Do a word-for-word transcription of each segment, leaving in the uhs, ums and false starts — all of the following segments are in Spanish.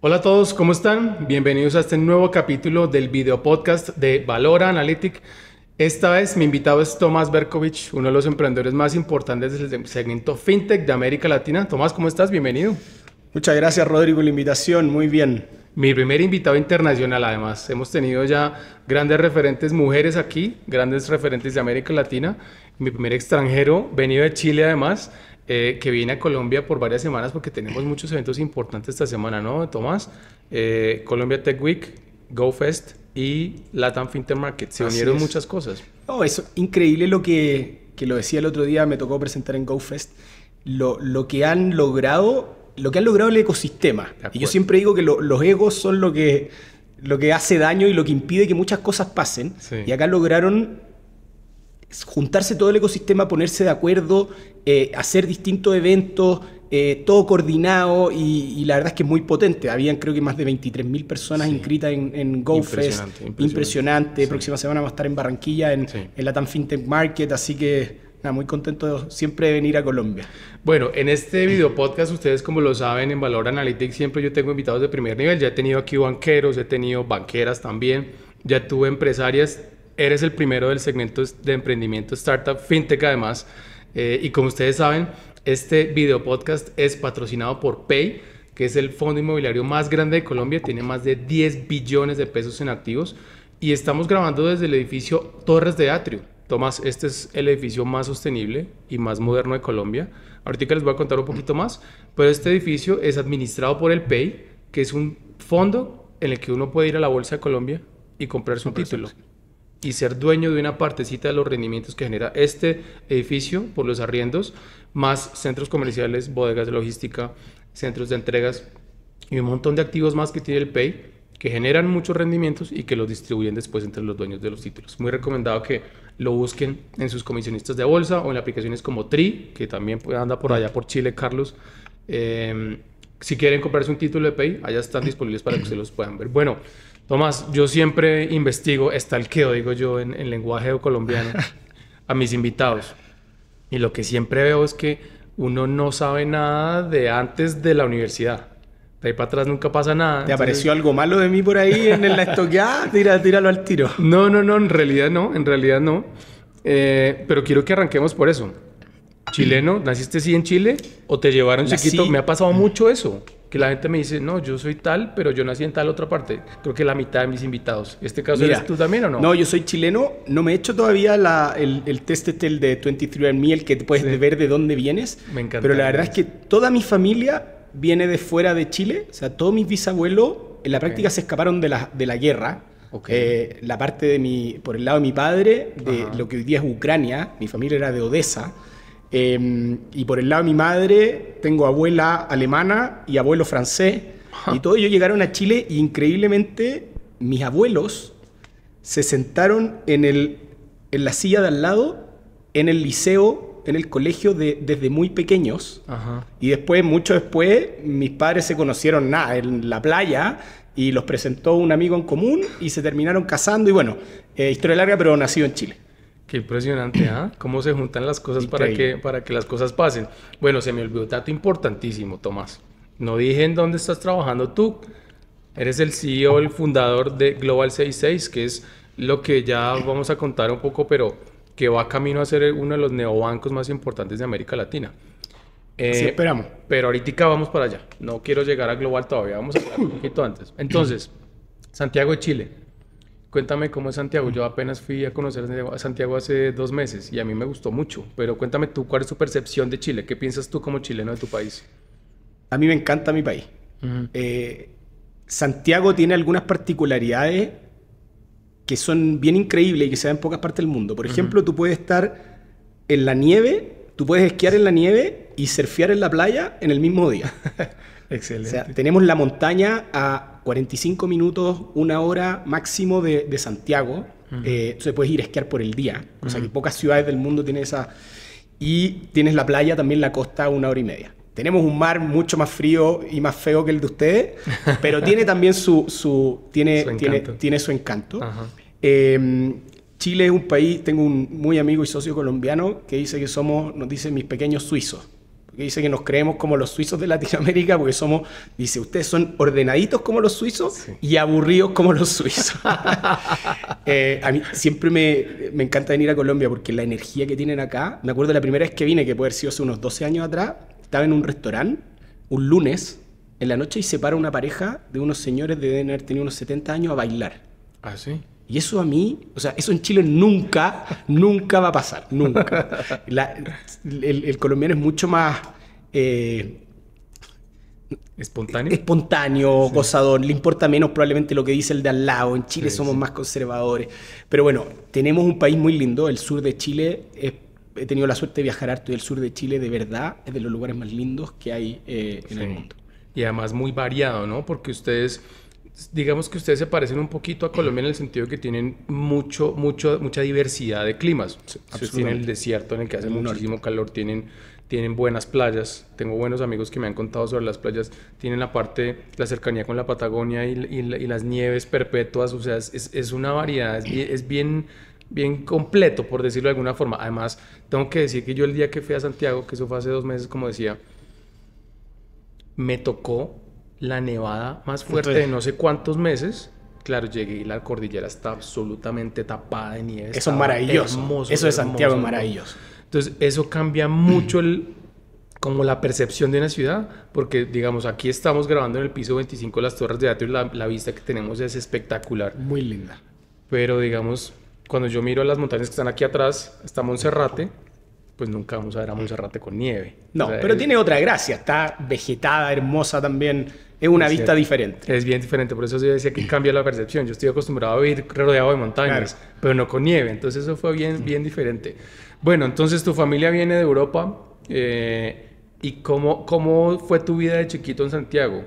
Hola a todos, ¿cómo están? Bienvenidos a este nuevo capítulo del video podcast de Valora Analytic. Esta vez mi invitado es Tomás Berkovich, uno de los emprendedores más importantes del segmento FinTech de América Latina. Tomás, ¿cómo estás? Bienvenido. Muchas gracias, Rodrigo, por la invitación. Muy bien. Mi primer invitado internacional, además. Hemos tenido ya grandes referentes mujeres aquí, grandes referentes de América Latina. Mi primer extranjero, venido de Chile además, eh, que viene a Colombia por varias semanas porque tenemos muchos eventos importantes esta semana, ¿no, Tomás? Eh, Colombia Tech Week, GoFest y Latam FinTech Market. Se Así unieron es. muchas cosas. Oh, eso increíble lo que, que lo decía el otro día, me tocó presentar en GoFest. Lo, lo que han logrado, lo que han logrado el ecosistema. Y yo siempre digo que lo, los egos son lo que, lo que hace daño y lo que impide que muchas cosas pasen. Sí. Y acá lograron juntarse todo el ecosistema, ponerse de acuerdo, eh, hacer distintos eventos, eh, todo coordinado y, y la verdad es que es muy potente. Habían creo que más de veintitrés mil personas Sí. inscritas en, en GoFest. Impresionante, impresionante. Impresionante. Sí. Próxima semana vamos a estar en Barranquilla, en, Sí. en Latam FinTech Market, así que nada, muy contento siempre de venir a Colombia. Bueno, en este video podcast, ustedes como lo saben, en Valor Analytics siempre yo tengo invitados de primer nivel. Ya he tenido aquí banqueros, he tenido banqueras también, ya tuve empresarias. Eres el primero del segmento de emprendimiento startup, fintech además. Eh, y como ustedes saben, este video podcast es patrocinado por Pay, que es el fondo inmobiliario más grande de Colombia. Tiene más de diez billones de pesos en activos. Y estamos grabando desde el edificio Torres de Atrio. Tomás, este es el edificio más sostenible y más moderno de Colombia. Ahorita les voy a contar un poquito más, pero este edificio es administrado por el Pay, que es un fondo en el que uno puede ir a la Bolsa de Colombia y comprarse un título y ser dueño de una partecita de los rendimientos que genera este edificio por los arriendos, más centros comerciales, bodegas de logística, centros de entregas y un montón de activos más que tiene el Pay, que generan muchos rendimientos y que los distribuyen después entre los dueños de los títulos. Muy recomendado que lo busquen en sus comisionistas de bolsa o en aplicaciones como Tri, que también anda por allá por Chile, Carlos. Eh, si quieren comprarse un título de Pay, allá están disponibles para que ustedes los puedan ver. Bueno, Tomás, yo siempre investigo, stalkeo, digo yo, en, en lenguaje colombiano, a mis invitados. Y lo que siempre veo es que uno no sabe nada de antes de la universidad. De ahí para atrás nunca pasa nada. ¿Te Entonces, apareció algo malo de mí por ahí en la estoqueada? Tira, tíralo al tiro. No, no, no, en realidad no, en realidad no. Eh, pero quiero que arranquemos por eso. Chileno, ¿naciste sí en Chile o te llevaron Nací- chiquito? Me ha pasado mucho eso. Que la gente me dice, no, yo soy tal, pero yo nací en tal otra parte. Creo que la mitad de mis invitados. ¿Este caso Mira, eres tú también o no? No, yo soy chileno. No me he hecho todavía la- el, el test este, el de veintitrés and me, el que te puedes Sí. ver de dónde vienes. Me encanta Pero la verdad eso. es que toda mi familia viene de fuera de Chile. O sea, todos mis bisabuelos en la práctica se escaparon de la, de la guerra. Ok. Eh, la parte de mi, por el lado de mi padre, de Ajá. lo que hoy día es Ucrania. Mi familia era de Odessa. Eh, y por el lado de mi madre tengo abuela alemana y abuelo francés. Y todos ellos llegaron a Chile y increíblemente mis abuelos se sentaron en, el, en la silla de al lado, en el liceo, en el colegio de, desde muy pequeños. Ajá. Y después, mucho después, mis padres se conocieron nada, en la playa y los presentó un amigo en común y se terminaron casando. Y bueno, eh, historia larga, pero nacido en Chile. Qué impresionante, ¿ah? Cómo se juntan las cosas para Increíble. que, para que las cosas pasen. Bueno, se me olvidó un dato importantísimo, Tomás. No dije en dónde estás trabajando tú. Eres el C E O, el fundador de Global sesenta y seis, que es lo que ya vamos a contar un poco, pero que va camino a ser uno de los neobancos más importantes de América Latina. Eh, Así esperamos. Pero ahorita vamos para allá. No quiero llegar a Global todavía, vamos a hablar un poquito antes. Entonces, Santiago de Chile. Cuéntame cómo es Santiago. Yo apenas fui a conocer a Santiago hace dos meses y a mí me gustó mucho. Pero cuéntame tú, ¿cuál es tu percepción de Chile? ¿Qué piensas tú como chileno de tu país? A mí me encanta mi país. Ujú. Eh, Santiago tiene algunas particularidades que son bien increíbles y que se dan en pocas partes del mundo. Por ejemplo, tú puedes estar en la nieve, tú puedes esquiar en la nieve y surfear en la playa en el mismo día. O Excelente. sea, tenemos la montaña a cuarenta y cinco minutos, una hora máximo de, de Santiago. Ujú. Eh, entonces puedes ir a esquiar por el día. O sea Ujú. que pocas ciudades del mundo tienen esa... Y tienes la playa, también la costa, a una hora y media. Tenemos un mar mucho más frío y más feo que el de ustedes, pero tiene también su, su, tiene, Su tiene, encanto. tiene su encanto. Ajá. Eh, Chile es un país, tengo un muy amigo y socio colombiano que dice que somos, nos dice mis pequeños suizos. porque dice que nos creemos como los suizos de Latinoamérica, porque somos, dice, ustedes son ordenaditos como los suizos sí. y aburridos como los suizos. eh, a mí siempre me, me encanta venir a Colombia porque la energía que tienen acá, me acuerdo la primera vez que vine, que puede haber sido hace unos doce años atrás, estaba en un restaurante, un lunes, en la noche, y se para una pareja de unos señores de deben haber tenido unos setenta años a bailar. ¿Ah, sí? Y eso a mí, o sea, eso en Chile nunca, nunca va a pasar, nunca. La, el, el colombiano es mucho más... Eh, ¿Espontáneo? Espontáneo, sí. Gozador. Le importa menos probablemente lo que dice el de al lado. En Chile sí, somos sí. más conservadores. Pero bueno, tenemos un país muy lindo. El sur de Chile, es, he tenido la suerte de viajar harto y el sur de Chile de verdad es de los lugares más lindos que hay eh, en sí. el mundo. Y además muy variado, ¿no? Porque ustedes... Digamos que ustedes se parecen un poquito a Colombia en el sentido que tienen mucho, mucho, mucha diversidad de climas. Sí, ustedes tienen el desierto en el que hace muchísimo calor, tienen, tienen buenas playas. Tengo buenos amigos que me han contado sobre las playas. Tienen la parte, la cercanía con la Patagonia y, y, y las nieves perpetuas. O sea, es, es una variedad, es bien, es bien, bien completo, por decirlo de alguna forma. Además, tengo que decir que yo el día que fui a Santiago, que eso fue hace dos meses, como decía, me tocó la nevada más fuerte de no sé cuántos meses. Claro, llegué y la cordillera está absolutamente tapada de nieve. Eso es maravilloso. Hermoso, eso de Santiago hermoso, es maravilloso. Entonces, eso cambia mucho el, como la percepción de una ciudad, porque, digamos, aquí estamos grabando en el piso veinticinco de las Torres de Atrio y la, la vista que tenemos es espectacular. Muy linda. Pero, digamos, cuando yo miro las montañas que están aquí atrás, está Monserrate, pues nunca vamos a ver a Monserrate con nieve. No, o sea, pero es, tiene otra gracia. Está vegetada, hermosa también. Es una vista cierto. diferente. Es bien diferente. Por eso yo decía que cambia la percepción. Yo estoy acostumbrado a vivir rodeado de montañas, claro. pero no con nieve. Entonces eso fue bien, bien diferente. Bueno, entonces tu familia viene de Europa. Eh, ¿Y cómo, cómo fue tu vida de chiquito en Santiago?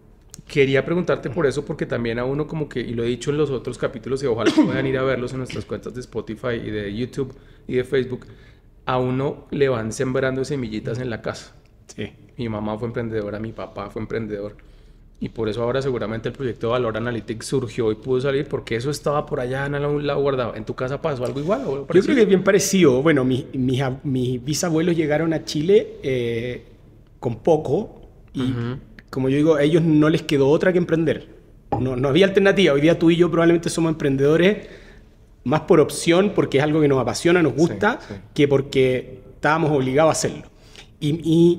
Quería preguntarte por eso, porque también a uno como que, y lo he dicho en los otros capítulos, y ojalá puedan ir a verlos en nuestras cuentas de Spotify y de YouTube y de Facebook, a uno le van sembrando semillitas en la casa. Sí. Mi mamá fue emprendedora, mi papá fue emprendedor. Y por eso ahora seguramente el proyecto de Valor Analytics surgió y pudo salir, porque eso estaba por allá en algún lado guardado. ¿En tu casa pasó algo igual? ¿O Yo creo que es bien parecido. Bueno, mis, mis, mis bisabuelos llegaron a Chile eh, con poco y, uh-huh. como yo digo, a ellos no les quedó otra que emprender. No, no había alternativa. Hoy día tú y yo probablemente somos emprendedores más por opción, porque es algo que nos apasiona, nos gusta, sí, sí. que porque estábamos obligados a hacerlo. Y... y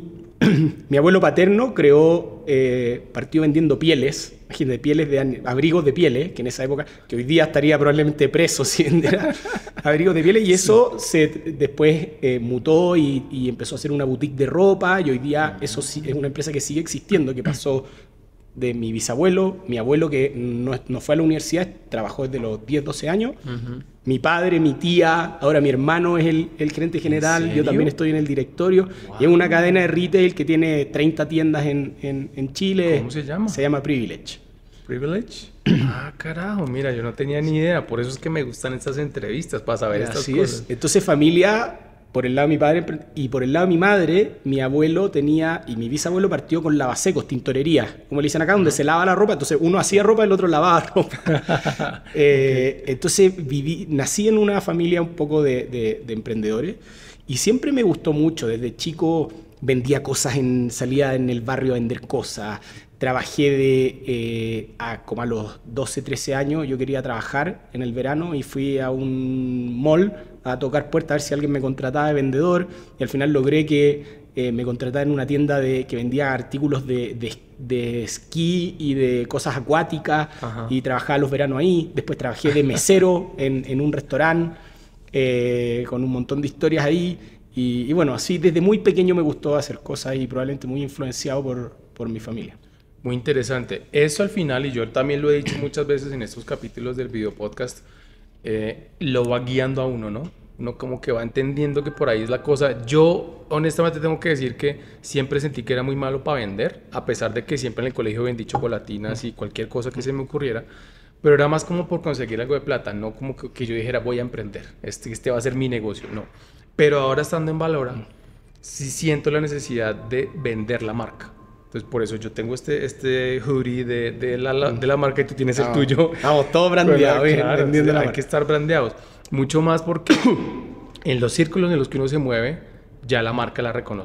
mi abuelo paterno creó, eh, partió vendiendo pieles, imagínate, pieles de abrigos de pieles, que en esa época, que hoy día estaría probablemente preso si vendiera abrigos de pieles, y eso sí. se después eh, mutó y, y empezó a hacer una boutique de ropa, y hoy día eso sí, es una empresa que sigue existiendo, que pasó de mi bisabuelo, mi abuelo que no, no fue a la universidad, trabajó desde los diez, doce años, uh-huh. mi padre, mi tía, ahora mi hermano es el, el gerente general, yo también estoy en el directorio, wow. y es una cadena de retail que tiene treinta tiendas en, en, en Chile. ¿Cómo se llama? Se llama Privilege. ¿Privilege? Ah, carajo, mira, yo no tenía ni idea, por eso es que me gustan estas entrevistas, para saber estas Así cosas. Es. Entonces familia... Por el lado de mi padre y por el lado de mi madre, mi abuelo tenía, y mi bisabuelo partió con lavasecos, tintorería, como le dicen acá, donde se lava la ropa. Entonces uno hacía ropa y el otro lavaba ropa. eh, okay. Entonces viví, nací en una familia un poco de, de, de emprendedores y siempre me gustó mucho. Desde chico vendía cosas, en, salía en el barrio a vender cosas. Trabajé de, eh, a, como a los doce, trece años, yo quería trabajar en el verano y fui a un mall a tocar puertas a ver si alguien me contrataba de vendedor y al final logré que eh, me contratara en una tienda de, que vendía artículos de, de, de esquí y de cosas acuáticas. Ajá. Y trabajaba los veranos ahí. Después trabajé de mesero en, en un restaurante eh, con un montón de historias ahí y, y bueno, así desde muy pequeño me gustó hacer cosas y probablemente muy influenciado por, por mi familia. Muy interesante. Eso al final, y yo también lo he dicho muchas veces en estos capítulos del video podcast, eh, lo va guiando a uno, ¿no? Uno como que va entendiendo que por ahí es la cosa. Yo honestamente tengo que decir que siempre sentí que era muy malo para vender, a pesar de que siempre en el colegio vendí chocolatinas y cualquier cosa que se me ocurriera, pero era más como por conseguir algo de plata, no como que, que yo dijera voy a emprender, este, este va a ser mi negocio, no. Pero ahora estando en Valora, sí siento la necesidad de vender la marca. Entonces, por eso yo tengo este, este hoodie de, de, la, de la marca y tú tienes no, el tuyo. Vamos, todo brandeado. Pero, claro, vendiendo la hay marca. Que estar brandeados. Mucho más porque en los círculos en los que uno se mueve, ya la marca la reconoce.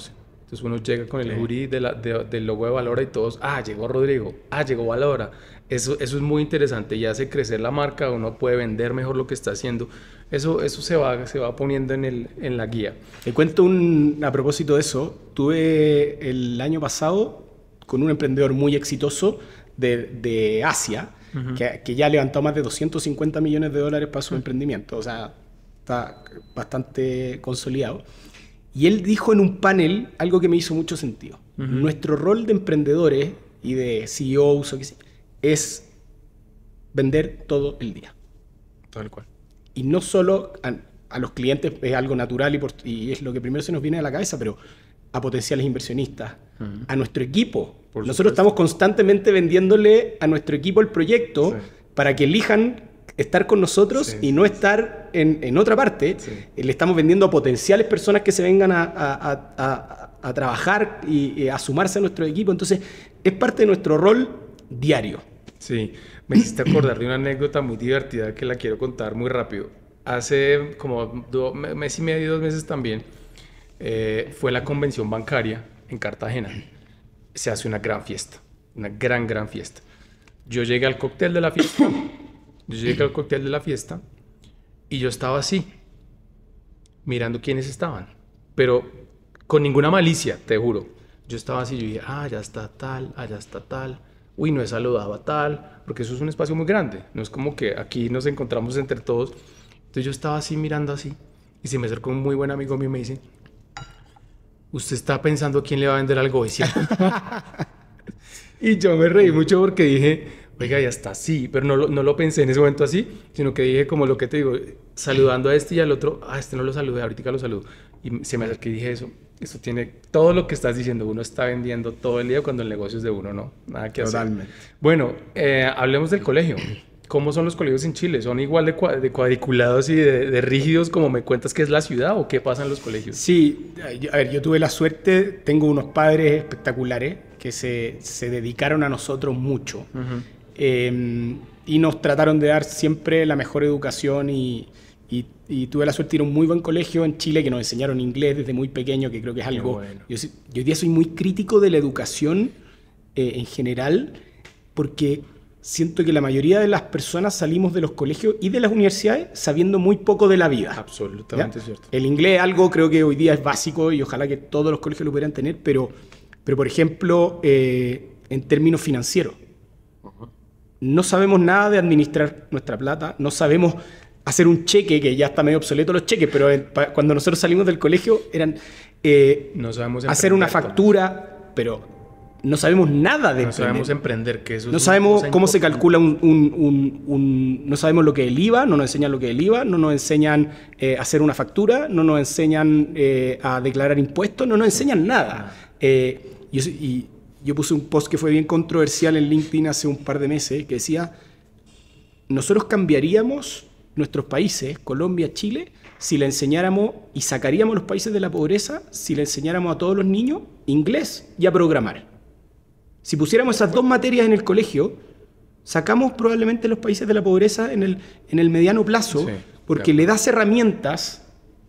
Entonces uno llega con el Sí. hoodie de la, de- del logo de Valora y todos, ah, llegó Rodrigo, ah, llegó Valora. Eso, eso es muy interesante y hace crecer la marca, uno puede vender mejor lo que está haciendo. Eso, eso se va, se va poniendo en, el, en la guía. Te cuento un, a propósito de eso. Tuve el año pasado con un emprendedor muy exitoso de, de Asia, Ujú. que, que ya ha levantado más de doscientos cincuenta millones de dólares para su emprendimiento. O sea, está bastante consolidado. Y él dijo en un panel algo que me hizo mucho sentido. Ujú. Nuestro rol de emprendedores y de C E Os o qué sé, es vender todo el día. Tal cual. Y no solo a, a los clientes, es algo natural y, por- y es lo que primero se nos viene a la cabeza, pero a potenciales inversionistas, Ujú. a nuestro equipo. Por Nosotros supuesto. estamos constantemente vendiéndole a nuestro equipo el proyecto Sí. para que elijan estar con nosotros Sí, y sí, no sí. estar en, en otra parte. Sí. Eh, Le estamos vendiendo a potenciales personas que se vengan a, a- a- a- a trabajar y, y a sumarse a nuestro equipo. Entonces, es parte de nuestro rol diario. Sí, me hiciste acordar de una anécdota muy divertida que la quiero contar muy rápido. Hace como dos mes y medio, dos meses también, eh, fue la convención bancaria en Cartagena. Se hace una gran fiesta, una gran, gran fiesta. Yo llegué al cóctel de la fiesta, yo llegué al cóctel de la fiesta y yo estaba así, mirando quiénes estaban, pero con ninguna malicia, te juro. Yo estaba así, yo dije, ah, allá está tal, allá está tal. Uy, no he saludado a tal, porque eso es un espacio muy grande. No es como que aquí nos encontramos entre todos. Entonces yo estaba así mirando así y se me acercó un muy buen amigo mío y me dice, usted está pensando quién le va a vender algo hoy, ¿cierto? Y yo me reí mucho porque dije, oiga, ya está así, pero no lo, no lo pensé en ese momento así, sino que dije como lo que te digo, saludando a este y al otro, ah, este no lo saludé, ahorita lo saludo. Y se me acerqué y dije eso, esto tiene todo lo que estás diciendo, uno está vendiendo todo el día cuando el negocio es de uno, ¿no? Nada que hacer. Totalmente. Bueno, eh, hablemos del colegio. ¿Cómo son los colegios en Chile? ¿Son igual de, cua- de cuadriculados y de, de rígidos como me cuentas que es la ciudad o qué pasa en los colegios? Sí, yo- a ver, yo tuve la suerte, tengo unos padres espectaculares que se, se dedicaron a nosotros mucho. Ujú. Eh, y nos trataron de dar siempre la mejor educación y, y- y tuve la suerte de ir a un muy buen colegio en Chile que nos enseñaron inglés desde muy pequeño, que creo que es Qué algo... bueno. Yo, soy- yo hoy día soy muy crítico de la educación eh, en general porque siento que la mayoría de las personas salimos de los colegios y de las universidades sabiendo muy poco de la vida. Absolutamente ¿Ya? cierto. El inglés algo creo que hoy día es básico y ojalá que todos los colegios lo pudieran tener, pero, pero por ejemplo, eh, en términos financieros, no sabemos nada de administrar nuestra plata, no sabemos hacer un cheque, que ya está medio obsoleto los cheques, pero en- pa- cuando nosotros salimos del colegio eran eh, No sabemos hacer una emprender, factura, pero no sabemos nada de No sabemos emprender. emprender, que eso es No una sabemos cosa cómo se importante. calcula un, un- un- un- No sabemos lo que es el I V A, no nos enseñan lo que es el I V A, no nos enseñan eh, a hacer una factura, no nos enseñan eh, a declarar impuestos, no nos enseñan nada. Eh, y, eso- y yo puse un post que fue bien controversial en LinkedIn hace un par de meses, que decía, nosotros cambiaríamos nuestros países, Colombia, Chile, si le enseñáramos y sacaríamos los países de la pobreza, si le enseñáramos a todos los niños inglés y a programar. Si pusiéramos esas dos materias en el colegio, sacamos probablemente los países de la pobreza en el, en el mediano plazo, Sí, porque claro. le das herramientas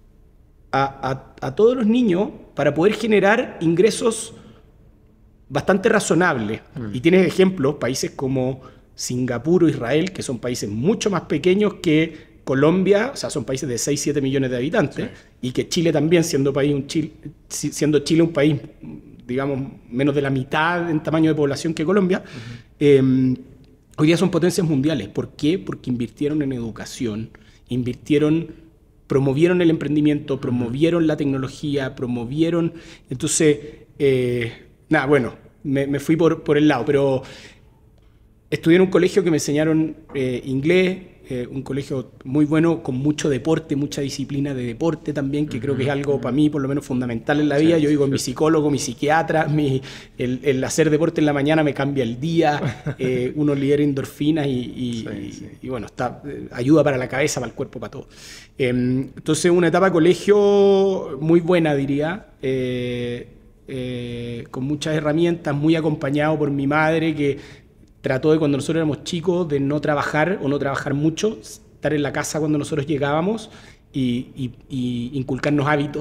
a, a- a todos los niños para poder generar ingresos bastante razonables. Mm. Y tienes ejemplos, países como Singapur o Israel, que son países mucho más pequeños que Colombia, o sea, son países de seis, siete millones de habitantes, y que Chile también, siendo, país un Chile, si- siendo Chile un país, digamos, menos de la mitad en tamaño de población que Colombia, eh, hoy día son potencias mundiales. ¿Por qué? Porque invirtieron en educación, invirtieron, promovieron el emprendimiento, promovieron la tecnología, promovieron... Entonces, eh, nada, bueno, me, me fui por, por el lado, pero estudié en un colegio que me enseñaron eh, inglés, eh, un colegio muy bueno, con mucho deporte, mucha disciplina de deporte también, que creo que es algo para mí por lo menos fundamental en la vida. Sí, Yo digo, sí. mi psicólogo, mi psiquiatra, mi, el, el hacer deporte en la mañana me cambia el día, eh, uno libera endorfinas y, y, Sí, y- sí. y bueno, está, eh, ayuda para la cabeza, para el cuerpo, para todo. Eh, entonces, una etapa de colegio muy buena, diría. eh, eh, con muchas herramientas, muy acompañado por mi madre, que trató de, cuando nosotros éramos chicos, de no trabajar o no trabajar mucho, estar en la casa cuando nosotros llegábamos y, y- y inculcarnos hábitos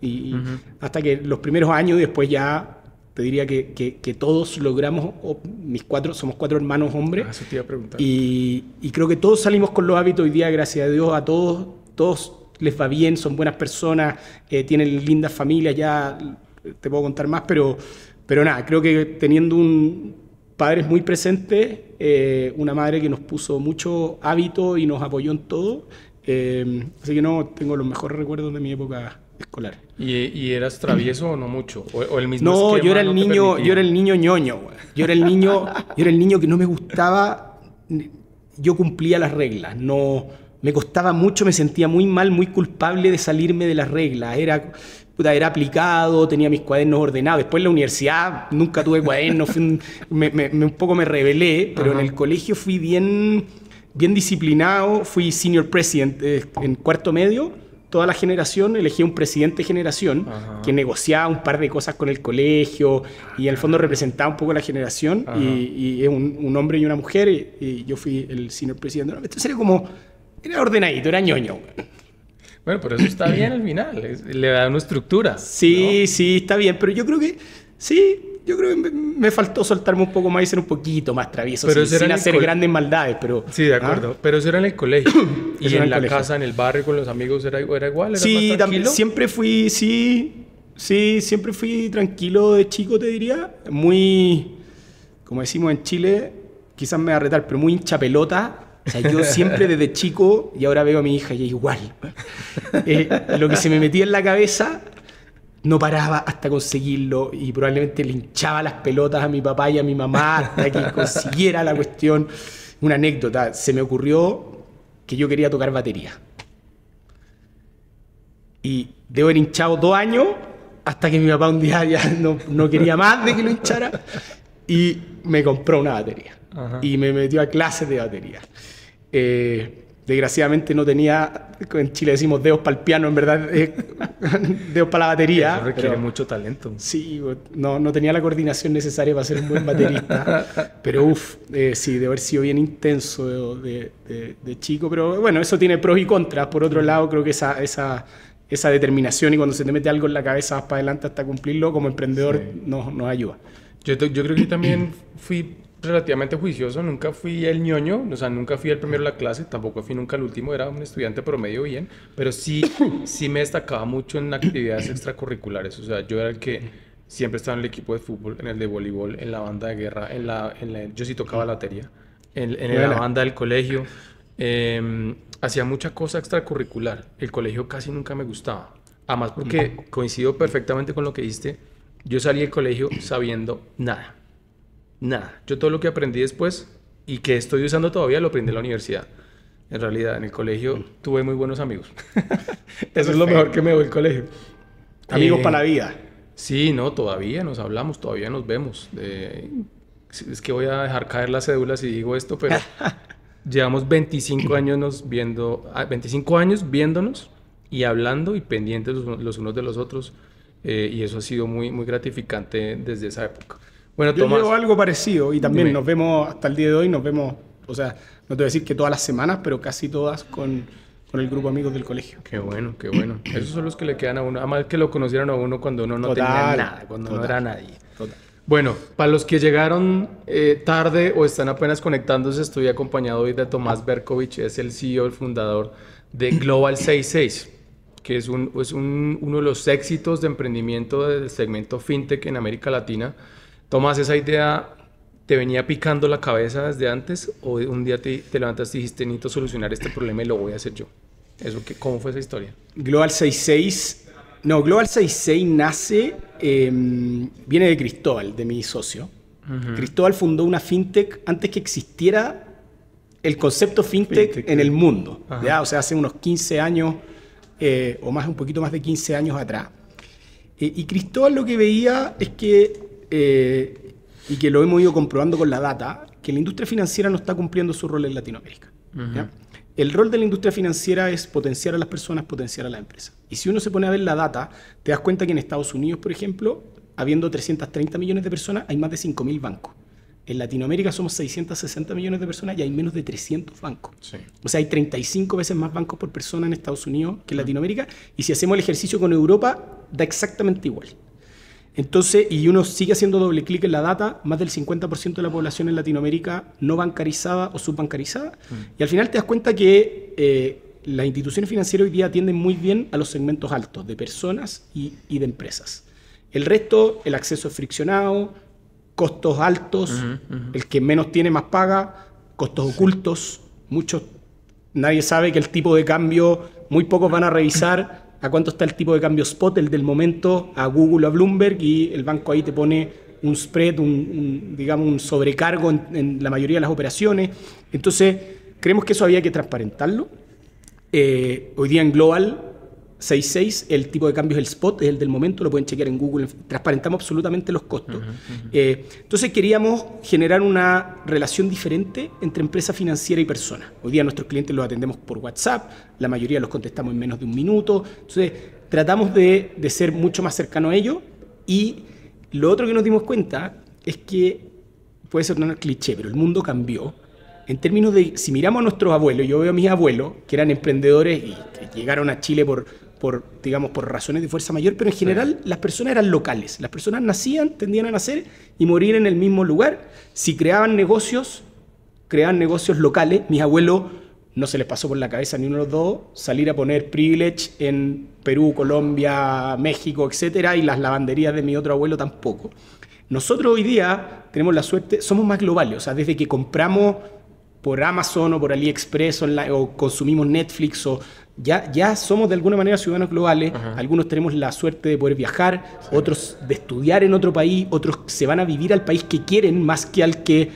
Y, Ujú. hasta que los primeros años y después ya te diría que, que, que todos logramos, o mis cuatro, somos cuatro hermanos hombres. Ah, eso te iba a preguntar. Y, y creo que todos salimos con los hábitos hoy día, gracias a Dios, a todos, todos les va bien, son buenas personas, eh, tienen lindas familias, ya te puedo contar más, pero, pero nada, creo que teniendo un padres muy presentes, eh, una madre que nos puso mucho hábito y nos apoyó en todo, eh, así que no, tengo los mejores recuerdos de mi época escolar. ¿Y, y eras travieso o no mucho? ¿O, o el mismo No, esquema yo era el no te niño, permitía? yo era el niño ñoño, güey. Yo era el niño, yo era el niño que no me gustaba, yo cumplía las reglas, no me costaba mucho, me sentía muy mal, muy culpable de salirme de las reglas. Era, puta, era aplicado, tenía mis cuadernos ordenados. Después en la universidad nunca tuve cuadernos, fui un, me, me, me- un poco me rebelé, pero Ajá. en el colegio fui bien, bien disciplinado, fui senior president eh, en cuarto medio. Toda la generación, elegí un presidente de generación Ajá. que negociaba un par de cosas con el colegio y en el fondo representaba un poco la generación Ajá. y, y es un, un hombre y una mujer y, y yo fui el senior presidente. Entonces era como, era ordenadito, era ñoño. Bueno, pero eso está bien al final. es- le da una estructura. Sí, sí, está bien, pero yo creo que, sí, yo creo que me, me faltó soltarme un poco más y ser un poquito más travieso, Pero sin, eso era sin en el hacer col- grandes maldades, pero... ¿no? Sí, de acuerdo. ¿Ah? Pero eso era en el colegio. Y Eso era en en el la colegio. casa, en el barrio, con los amigos, ¿era, era igual? ¿Era Sí, más también, tranquilo? siempre fui, sí, sí, siempre fui tranquilo de chico, te diría. Muy, como decimos en Chile, quizás me va a retar, pero muy hincha pelota. O sea, yo siempre desde chico, y ahora veo a mi hija y es igual. Eh, lo que se me metía en la cabeza, no paraba hasta conseguirlo y probablemente le hinchaba las pelotas a mi papá y a mi mamá hasta que consiguiera la cuestión. Una anécdota, se me ocurrió que yo quería tocar batería. Y debo haber hinchado dos años hasta que mi papá un día ya no, no quería más de que lo hinchara y me compró una batería. Ajá. Y me metió a clases de batería. Eh, desgraciadamente no tenía, en Chile decimos dedos para el piano, en verdad, eh, dedos para la batería. Eso requiere pero- mucho talento. Sí, no, no tenía la coordinación necesaria para ser un buen baterista. Pero uff, eh, sí, de haber sido bien intenso de, de- de chico. Pero bueno, eso tiene pros y contras. Por otro lado, creo que esa, esa, esa determinación y cuando se te mete algo en la cabeza vas para adelante hasta cumplirlo, como emprendedor Sí. nos, nos ayuda. Yo, te- yo creo que yo también fui relativamente juicioso, nunca fui el ñoño, o sea, nunca fui el primero de la clase, tampoco fui nunca el último, era un estudiante promedio bien, pero sí, sí me destacaba mucho en actividades extracurriculares, o sea, yo era el que siempre estaba en el equipo de fútbol, en el de voleibol, en la banda de guerra, en la, en la- yo sí tocaba la batería, en, en la Buena. banda del colegio, eh, hacía mucha cosa extracurricular, el colegio casi nunca me gustaba, además porque coincido perfectamente con lo que dijiste, yo salí del colegio sabiendo nada. Nada. Yo todo lo que aprendí después y que estoy usando todavía lo aprendí en la universidad. En realidad, en el colegio tuve muy buenos amigos. Eso es lo mejor que me dio el colegio. Amigos Eh, para la vida. Sí, no, todavía nos hablamos, todavía nos vemos. Eh, es que voy a dejar caer las cédulas si digo esto, pero llevamos veinticinco años nos viendo, ah, veinticinco años viéndonos y hablando y pendientes los, los unos de los otros. Eh, y eso ha sido muy, muy gratificante desde esa época. Bueno, Yo Tomás. llevo algo parecido y también Dime. nos vemos hasta el día de hoy, nos vemos, o sea, no te voy a decir que todas las semanas, pero casi todas con, con el grupo de amigos del colegio. Qué bueno, qué bueno. Esos son los que le quedan a uno. Además que lo conocieron a uno cuando uno no Total, tenía nada, cuando no total. era nadie. Total. Bueno, para los que llegaron eh, tarde o están apenas conectándose, estoy acompañado hoy de Tomás Berkovich, es el C E O, el fundador de Global sesenta y seis, que es, un, es un, uno de los éxitos de emprendimiento del segmento fintech en América Latina. Tomás, ¿esa idea te venía picando la cabeza desde antes o un día te, te levantaste y dijiste, necesito solucionar este problema y lo voy a hacer yo? Eso, ¿qué, ¿Cómo fue esa historia? Global sesenta y seis, no, Global sesenta y seis nace, eh, viene de Cristóbal, de mi socio. Ujú. Cristóbal fundó una fintech antes que existiera el concepto fintech, Fintech, en sí. el mundo, Ajá. ¿ya? O sea, hace unos quince años, eh, o más, un poquito más de quince años atrás. Eh, y Cristóbal lo que veía es que, eh, y que lo hemos ido comprobando con la data, que la industria financiera no está cumpliendo su rol en Latinoamérica. ¿ya? Ujú. El rol de la industria financiera es potenciar a las personas, potenciar a la empresa. Y si uno se pone a ver la data, te das cuenta que en Estados Unidos, por ejemplo, habiendo trescientos treinta millones de personas, hay más de cinco mil bancos. En Latinoamérica somos seiscientos sesenta millones de personas y hay menos de trescientos bancos. Sí. O sea, hay treinta y cinco veces más bancos por persona en Estados Unidos que en Latinoamérica. Y si hacemos el ejercicio con Europa, da exactamente igual. Entonces, y uno sigue haciendo doble clic en la data, más del cincuenta por ciento de la población en Latinoamérica no bancarizada o subbancarizada, mm. y al final te das cuenta que eh, las instituciones financieras hoy día atienden muy bien a los segmentos altos, de personas y, y de empresas. El resto, el acceso es friccionado, costos altos, uh-huh, uh-huh. el que menos tiene más paga, costos sí. ocultos, muchos, nadie sabe que el tipo de cambio, muy pocos van a revisar a cuánto está el tipo de cambio spot, el del momento, a Google o a Bloomberg, y el banco ahí te pone un spread, un, un, digamos, un sobrecargo en, en la mayoría de las operaciones. Entonces, creemos que eso había que transparentarlo. Eh, hoy día en Global seis seis, el tipo de cambio es el spot, es el del momento, lo pueden chequear en Google, transparentamos absolutamente los costos. Uh-huh, uh-huh. Eh, entonces queríamos generar una relación diferente entre empresa financiera y persona. Hoy día nuestros clientes los atendemos por WhatsApp, la mayoría los contestamos en menos de un minuto, entonces tratamos de, de ser mucho más cercano a ellos. Y lo otro que nos dimos cuenta es que, puede ser un cliché, pero el mundo cambió. En términos de, si miramos a nuestros abuelos, yo veo a mis abuelos, que eran emprendedores y que llegaron a Chile por, por, digamos, por razones de fuerza mayor, pero en general sí. las personas eran locales. Las personas nacían, tendían a nacer y morir en el mismo lugar. Si creaban negocios, creaban negocios locales. Mis abuelos no se les pasó por la cabeza ni uno de los dos salir a poner privilege en Perú, Colombia, México, etcétera, y las lavanderías de mi otro abuelo tampoco. Nosotros hoy día tenemos la suerte, somos más globales, o sea, desde que compramos por Amazon o por AliExpress online, o consumimos Netflix, o ya, ya somos de alguna manera ciudadanos globales. Ajá. Algunos tenemos la suerte de poder viajar, sí. otros de estudiar en otro país, otros se van a vivir al país que quieren más que al que... Eh,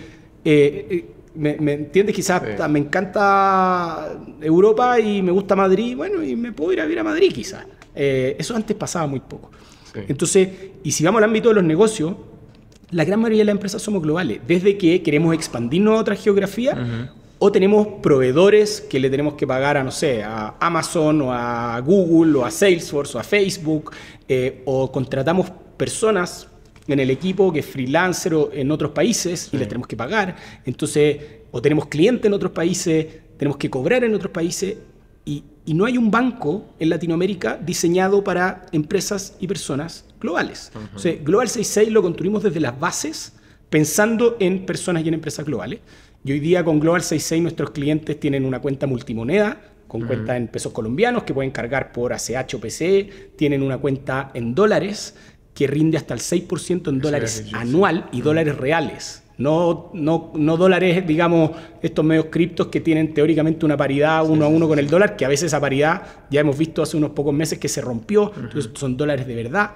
eh, me, me entiendes? Quizás sí. me encanta Europa y me gusta Madrid, bueno, y me puedo ir a vivir a Madrid quizás. Eh, eso antes pasaba muy poco. Sí. Entonces, y si vamos al ámbito de los negocios, la gran mayoría de las empresas somos globales, desde que queremos expandirnos a otra geografía, uh-huh. o tenemos proveedores que le tenemos que pagar a, no sé, a Amazon o a Google o a Salesforce o a Facebook, eh, o contratamos personas en el equipo que es freelancer o en otros países sí. y les tenemos que pagar. Entonces, o tenemos clientes en otros países, tenemos que cobrar en otros países, y, y no hay un banco en Latinoamérica diseñado para empresas y personas globales. Uh-huh. O sea, Global sesenta y seis lo construimos desde las bases, pensando en personas y en empresas globales. Y hoy día con Global sesenta y seis nuestros clientes tienen una cuenta multimoneda, con uh-huh. cuenta en pesos colombianos que pueden cargar por A C H o P C E, tienen una cuenta en dólares que rinde hasta el seis por ciento en dólares sí, anual sí. y uh-huh. dólares reales. No, no, no dólares, digamos, estos medios criptos que tienen teóricamente una paridad uno sí, a uno sí, con sí. el dólar, que a veces esa paridad ya hemos visto hace unos pocos meses que se rompió, uh-huh. entonces son dólares de verdad.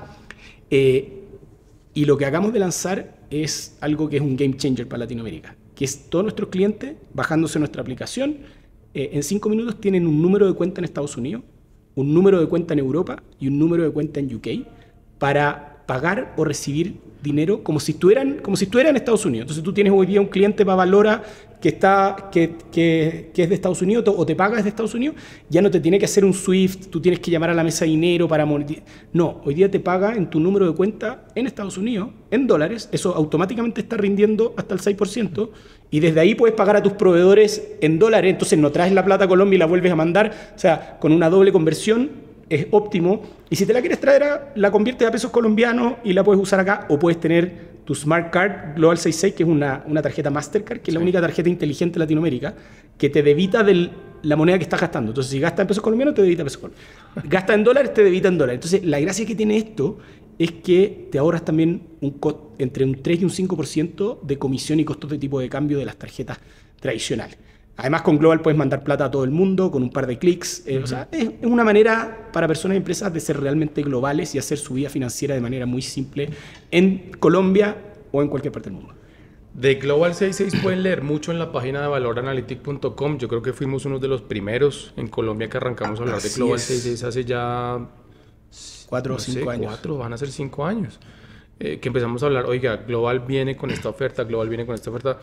Eh, y lo que acabamos de lanzar es algo que es un game changer para Latinoamérica, que es todos nuestros clientes bajándose nuestra aplicación, eh, en cinco minutos tienen un número de cuenta en Estados Unidos, un número de cuenta en Europa y un número de cuenta en U K para pagar o recibir dinero como si estuvieran, como si estuvieran en Estados Unidos. Entonces tú tienes hoy día un cliente para Valora que, está, que, que, que es de Estados Unidos o te paga desde Estados Unidos, ya no te tiene que hacer un SWIFT, tú tienes que llamar a la mesa de dinero para monetizar. No, hoy día te paga en tu número de cuenta en Estados Unidos, en dólares, eso automáticamente está rindiendo hasta el seis por ciento, y desde ahí puedes pagar a tus proveedores en dólares, entonces no traes la plata a Colombia y la vuelves a mandar, o sea, con una doble conversión es óptimo. Y si te la quieres traer, a, la conviertes a pesos colombianos y la puedes usar acá, o puedes tener tu Smart Card Global sesenta y seis, que es una, una tarjeta Mastercard, que es sí. la única tarjeta inteligente de Latinoamérica, que te debita de la moneda que estás gastando. Entonces, si gastas en pesos colombianos, te debita en pesos colombianos. Gastas en dólares, te debita en dólares. Entonces, la gracia que tiene esto es que te ahorras también un costo, entre un tres y un cinco por ciento de comisión y costos de tipo de cambio de las tarjetas tradicionales. Además, con Global puedes mandar plata a todo el mundo con un par de clics. Eh, uh-huh. O sea, es, es una manera para personas y empresas de ser realmente globales y hacer su vida financiera de manera muy simple en Colombia o en cualquier parte del mundo. De Global sesenta y seis pueden leer mucho en la página de valor analytic punto com. Yo creo que fuimos uno de los primeros en Colombia que arrancamos a hablar Así de Global es. sesenta y seis hace ya... Cuatro o no cinco sé, años. Cuatro, van a ser cinco años. Eh, que empezamos a hablar, oiga, Global viene con esta oferta, Global viene con esta oferta...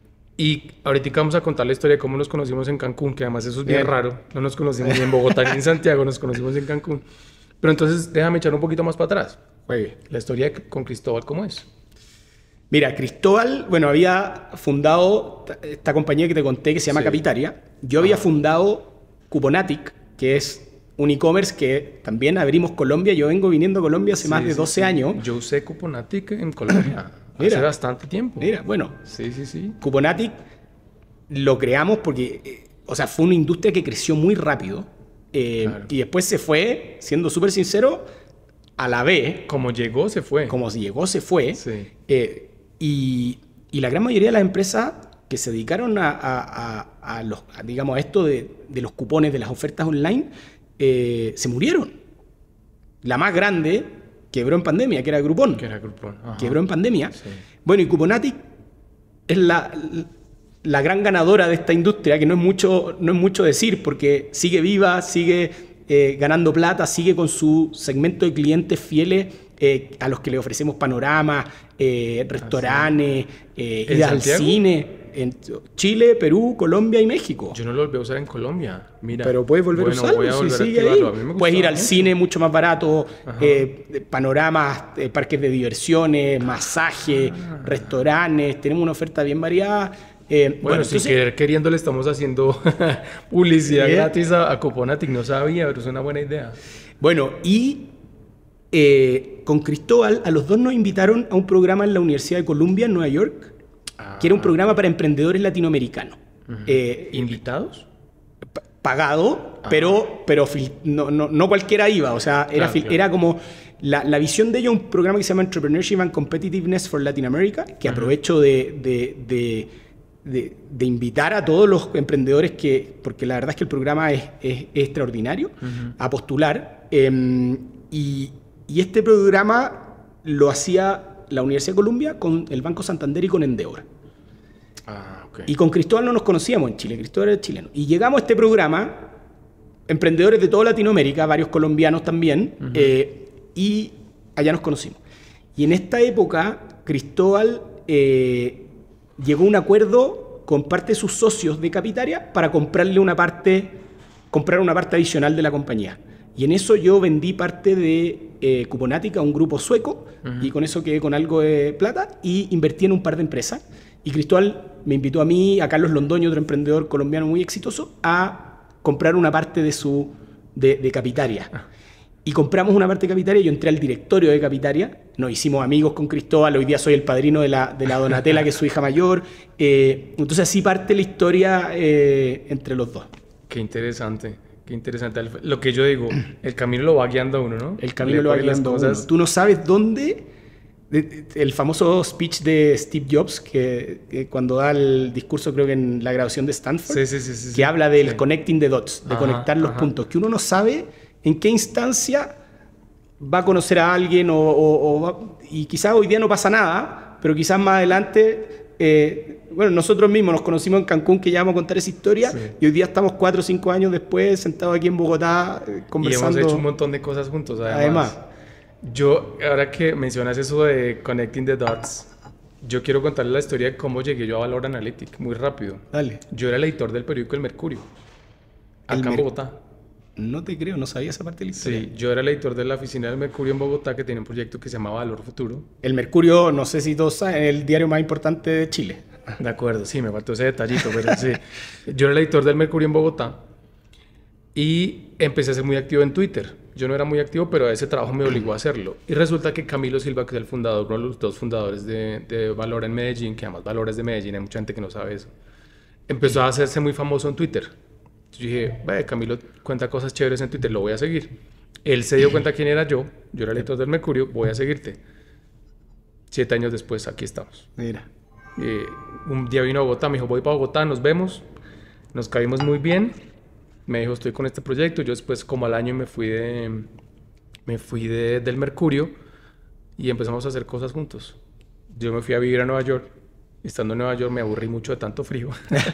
Y ahorita vamos a contar la historia de cómo nos conocimos en Cancún, que además eso es bien, bien raro. No nos conocimos ni en Bogotá ni en Santiago, nos conocimos en Cancún. Pero entonces déjame echar un poquito más para atrás. Oye, la historia con Cristóbal, ¿cómo es? Mira, Cristóbal, bueno, había fundado esta compañía que te conté que se llama sí. Capitaria. Yo había Ajá. fundado Cuponatic, que es un e-commerce que también abrimos Colombia. Yo vengo viniendo a Colombia hace Sí, más de sí, doce sí. años. Yo usé Cuponatic en Colombia Mira. hace bastante tiempo. Mira, bueno, Sí, sí, sí. Cuponatic lo creamos porque, eh, o sea, fue una industria que creció muy rápido eh, Claro. y después se fue, siendo súper sincero, a la B, Como llegó, se fue. como si llegó, se fue. Sí. Eh, y, y la gran mayoría de las empresas que se dedicaron a, a- a- a los, a, digamos, a esto de, de los cupones, de las ofertas online, eh, se murieron. La más grande quebró en pandemia, que era Groupon. Que era Groupon. Ajá. Quebró en pandemia. Sí. Bueno, y Cuponatic es la, la gran ganadora de esta industria, que no es mucho, no es mucho decir, porque sigue viva, sigue eh, ganando plata, sigue con su segmento de clientes fieles eh, a los que le ofrecemos panoramas, eh, restaurantes, eh, ¿En idas al Santiago? cine, en Chile, Perú, Colombia y México. Yo no lo volví a usar en Colombia. Mira. Pero puedes volver Bueno, a usarlo voy a si volver a sigue ahí. activarlo. A mí me Puedes ir gustaba al mucho. cine mucho más barato, Ajá. eh, panoramas, eh, parques de diversiones, masajes, Ah. restaurantes. Tenemos una oferta bien variada. Eh, Bueno, bueno, sin entonces, querer queriendo le estamos haciendo publicidad Bien. gratis a, a Cuponatic. No sabía, pero es una buena idea. bueno, y eh, con Cristóbal, a los dos nos invitaron a un programa en la Universidad de Columbia, en Nueva York, que era un programa para emprendedores latinoamericanos. Eh, ¿Invitados? pa- pagado, pero, pero fil- no, no, no cualquiera iba. O sea, era, Claro, fil- claro. era como la, la visión de ellos, un programa que se llama Entrepreneurship and Competitiveness for Latin America, que aprovecho de, de, de, de- de invitar a todos los emprendedores que, porque la verdad es que el programa es, es- es extraordinario, a postular. Eh, y, y este programa lo hacía la Universidad de Columbia con el Banco Santander y con Endeavor. Ah, ok. Y con Cristóbal no nos conocíamos en Chile, Cristóbal era chileno. Y llegamos a este programa, emprendedores de toda Latinoamérica, varios colombianos también, eh, y allá nos conocimos. Y en esta época, Cristóbal eh, llegó a un acuerdo con parte de sus socios de Capitaria para comprarle una parte, comprar una parte adicional de la compañía. Y en eso yo vendí parte de eh, Cuponatic a un grupo sueco, y con eso quedé con algo de plata y invertí en un par de empresas. Y Cristóbal me invitó a mí, a Carlos Londoño, otro emprendedor colombiano muy exitoso, a comprar una parte de su de, de Capitaria. Y compramos una parte de Capitaria, yo entré al directorio de Capitaria, nos hicimos amigos con Cristóbal, hoy día soy el padrino de la, de la Donatella, que es su hija mayor. Eh, entonces así parte la historia eh, entre los dos. Qué interesante. Qué interesante. Lo que yo digo, el camino lo va guiando a uno, ¿no? El camino Le lo va pone las guiando cosas- uno. Tú no sabes dónde... de- de- El famoso speech de Steve Jobs, que, que cuando da el discurso, creo que en la graduación de Stanford, Sí, sí, sí, sí, que sí. habla del Sí. connecting the dots, de Ajá, conectar los ajá. puntos, que uno no sabe en qué instancia va a conocer a alguien o, o- o va- y quizás hoy día no pasa nada, pero quizás más adelante, eh, bueno, nosotros mismos nos conocimos en Cancún, que ya vamos a contar esa historia, Sí. y hoy día estamos cuatro o cinco años después sentados aquí en Bogotá eh, Y conversando. hemos hecho un montón de cosas juntos, además. Además. Yo, ahora que mencionas eso de Connecting the Dots, yo quiero contarles la historia de cómo llegué yo a Valor Analytic, muy rápido. Dale. Yo era el editor del periódico El Mercurio, El acá en Mer- Bogotá. No te creo, no sabía esa parte de la historia. Sí, yo era el editor de la oficina del Mercurio en Bogotá, que tenía un proyecto que se llamaba Valor Futuro. El Mercurio, no sé si todos saben, es el diario más importante de Chile. De acuerdo, sí, me faltó ese detallito, pero sí. Yo era el editor del Mercurio en Bogotá y empecé a ser muy activo en Twitter. Yo no era muy activo, pero ese trabajo me obligó a hacerlo. Y resulta que Camilo Silva, que es el fundador, uno de los dos fundadores de, de Valor en Medellín, que además Valor es de Medellín, hay mucha gente que no sabe eso, empezó a hacerse muy famoso en Twitter. Yo dije, ve, Camilo cuenta cosas chéveres en Twitter, lo voy a seguir. Él se dio cuenta quién era yo, yo era el editor del Mercurio, voy a seguirte. Siete años después, aquí estamos. Mira. Eh, un día vino a Bogotá, me dijo, voy para Bogotá, nos vemos, nos caímos muy bien, me dijo, estoy con este proyecto, yo después como al año me fui, de, me fui de, del Mercurio y empezamos a hacer cosas juntos. Yo me fui a vivir a Nueva York, estando en Nueva York me aburrí mucho de tanto frío.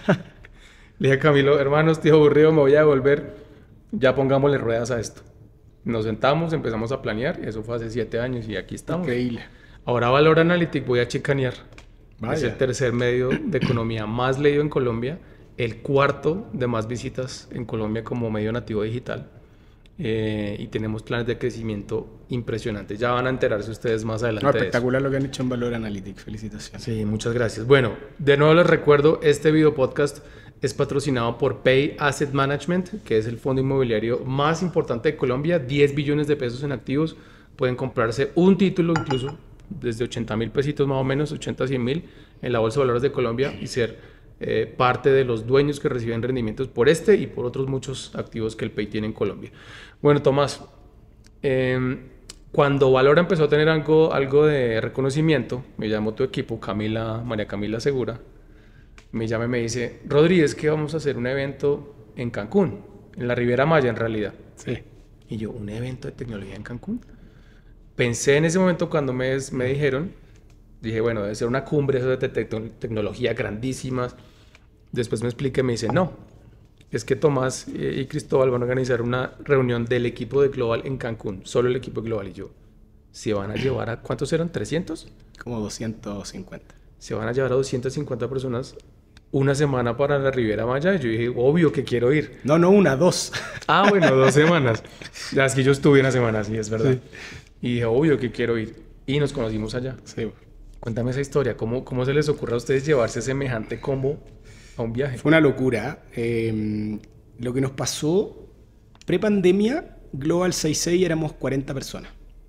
Le dije a Camilo, hermano, estoy aburrido, me voy a devolver, ya pongámosle ruedas a esto. Nos sentamos, empezamos a planear, y eso fue hace siete años y aquí estamos. Increíble. Ahora Valor Analytic voy a chicanear. Vaya. Es el tercer medio de economía más leído en Colombia, el cuarto de más visitas en Colombia como medio nativo digital. Eh, y tenemos planes de crecimiento impresionantes. Ya van a enterarse ustedes más adelante. No, de eso. espectacular lo que han hecho en Valor Analytics. Felicitaciones. Sí, muchas gracias. Bueno, de nuevo les recuerdo, este video podcast es patrocinado por Pay Asset Management, que es el fondo inmobiliario más importante de Colombia, diez billones de pesos en activos. Pueden comprarse un título incluso desde ochenta mil pesitos más o menos, ochenta a cien mil en la Bolsa de Valores de Colombia y ser eh, parte de los dueños que reciben rendimientos por este y por otros muchos activos que el Pay tiene en Colombia. Bueno, Tomás, eh, cuando Valora empezó a tener algo, algo de reconocimiento, me llamó tu equipo, Camila, María Camila Segura, me llama y me dice, Rodríguez, que vamos a hacer un evento en Cancún, en la Riviera Maya en realidad. Sí. Y yo, ¿un evento de tecnología en Cancún? Pensé en ese momento cuando me, me dijeron, dije, bueno, debe ser una cumbre de te te tecnología grandísimas. Después me expliqué y me dice, no, es que Tomás y Cristóbal van a organizar una reunión del equipo de Global en Cancún, solo el equipo de Global. Y yo, ¿se van a llevar a cuántos eran? ¿trescientos? Como doscientos cincuenta. Se van a llevar a doscientas cincuenta personas una semana para la Riviera Maya. Y yo dije, obvio que quiero ir. No, no, una, dos. Ah, bueno, dos semanas. Ya es que yo estuve una semana, sí, es verdad. Sí. Y dije, obvio que quiero ir. Y nos conocimos allá. Sí. Cuéntame esa historia. ¿Cómo, cómo se les ocurre a ustedes llevarse semejante combo a un viaje? Fue una locura. Eh, lo que nos pasó, pre-pandemia, Global sesenta y seis éramos cuarenta personas.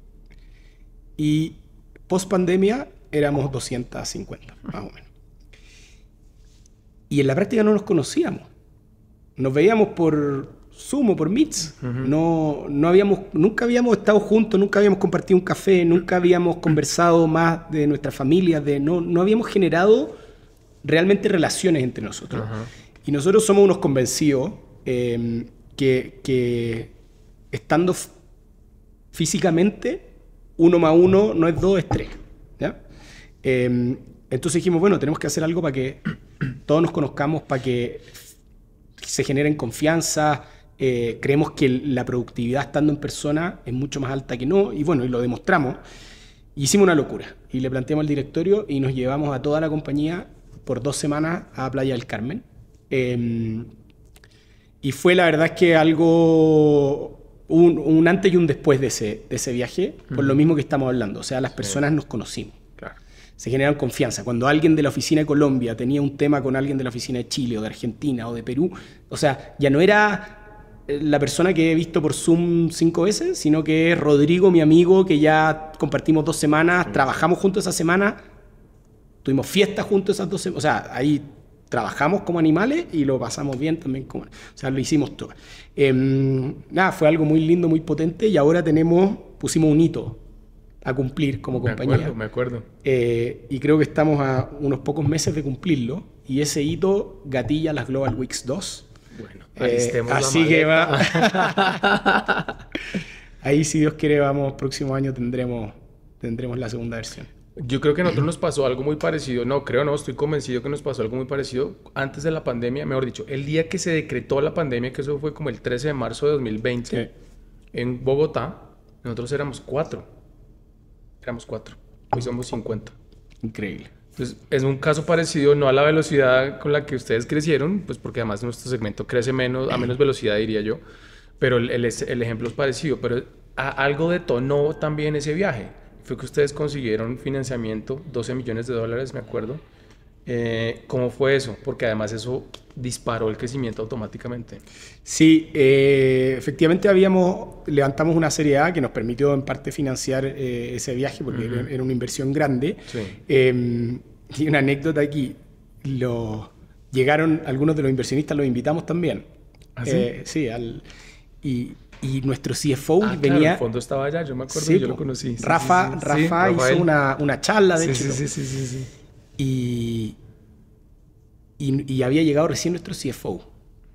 Y post-pandemia éramos doscientas cincuenta, más o menos. Y en la práctica no nos conocíamos. Nos veíamos por Zoom o por Meets. Uh-huh. No, no habíamos, nunca habíamos estado juntos, nunca habíamos compartido un café, nunca habíamos conversado más de nuestras familias, de, no, no habíamos generado realmente relaciones entre nosotros. Uh-huh. Y nosotros somos unos convencidos eh, que, que estando f- físicamente, uno más uno no es dos, es tres. ¿Ya? Eh, entonces dijimos, bueno, tenemos que hacer algo para que todos nos conozcamos, para que se generen confianza. Eh, creemos que la productividad estando en persona es mucho más alta que no, y bueno, y lo demostramos. Hicimos una locura y le planteamos al directorio y nos llevamos a toda la compañía por dos semanas a Playa del Carmen. Eh, y fue la verdad es que algo, un, un antes y un después de ese, de ese viaje, por uh-huh. lo mismo que estamos hablando. O sea, las personas sí. nos conocimos. Claro. Se generan confianza. Cuando alguien de la oficina de Colombia tenía un tema con alguien de la oficina de Chile o de Argentina o de Perú, o sea, ya no era la persona que he visto por Zoom cinco veces, sino que es Rodrigo, mi amigo, que ya compartimos dos semanas, sí. trabajamos juntos esa semana, tuvimos fiestas juntos esas dos semanas, o sea, ahí trabajamos como animales y lo pasamos bien también como, o sea, lo hicimos todo. Eh, nada, fue algo muy lindo, muy potente, y ahora tenemos, pusimos un hito a cumplir como me compañía. Acuerdo, me acuerdo. Eh, y creo que estamos a unos pocos meses de cumplirlo, y ese hito gatilla las Global Weeks dos. Bueno, eh, así que va. Ahí, si Dios quiere, vamos, próximo año tendremos, tendremos la segunda versión. Yo creo que a nosotros nos pasó algo muy parecido. No, creo no, estoy convencido que nos pasó algo muy parecido antes de la pandemia. Mejor dicho, el día que se decretó la pandemia, que eso fue como el trece de marzo de dos mil veinte, sí. en Bogotá, nosotros éramos cuatro. Éramos cuatro. Hoy somos cincuenta. Increíble. Entonces, es un caso parecido, no a la velocidad con la que ustedes crecieron, pues porque además nuestro segmento crece menos, a menos velocidad, diría yo, pero el, el, el ejemplo es parecido. Pero a, algo detonó también ese viaje. Fue que ustedes consiguieron financiamiento, doce millones de dólares, me acuerdo. Eh, ¿Cómo fue eso? Porque además eso disparó el crecimiento automáticamente. Sí, eh, efectivamente habíamos, levantamos una serie A que nos permitió en parte financiar eh, ese viaje, porque uh-huh. era, era una inversión grande. Sí. Eh, y una anécdota aquí, lo, llegaron algunos de los inversionistas, los invitamos también. ¿Ah, sí? Eh, sí, al, y, y nuestro C F O ah, venía... Claro, el fondo estaba allá, yo me acuerdo, sí, yo lo conocí. Sí, Rafa, sí, sí, Rafa sí, hizo una, una charla, de sí, hecho. Sí, sí, sí, sí, sí. Y, y, y había llegado recién nuestro C F O.